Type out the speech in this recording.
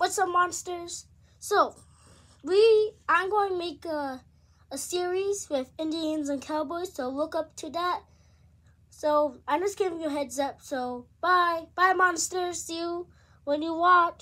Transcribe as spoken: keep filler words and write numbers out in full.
what's up, monsters? So, we I'm going to make a, a series with Indians and Cowboys, so look up to that. So, I'm just giving you a heads up. So, bye. Bye, monsters. See you when you watch.